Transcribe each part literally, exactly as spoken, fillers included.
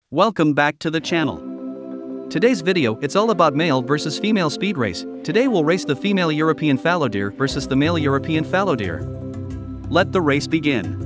Welcome back to the channel. Today's video, it's all about male versus female speed race. Today we'll race the female European fallow deer versus the male European fallow deer. Let the race begin.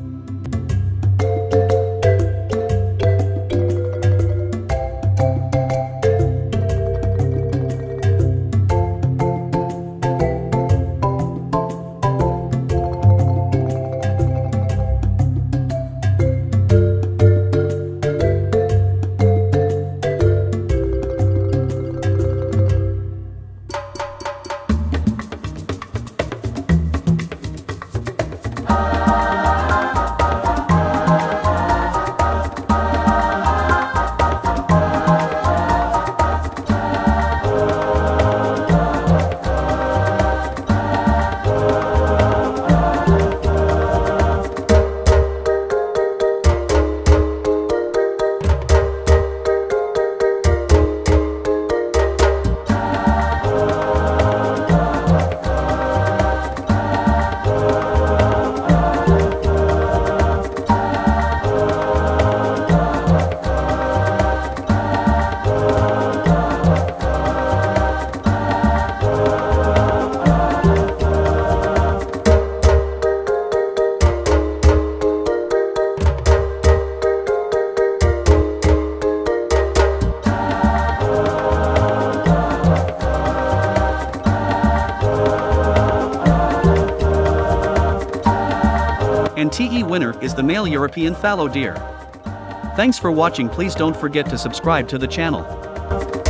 And T E winner is the male European fallow deer. Thanks for watching. Please don't forget to subscribe to the channel.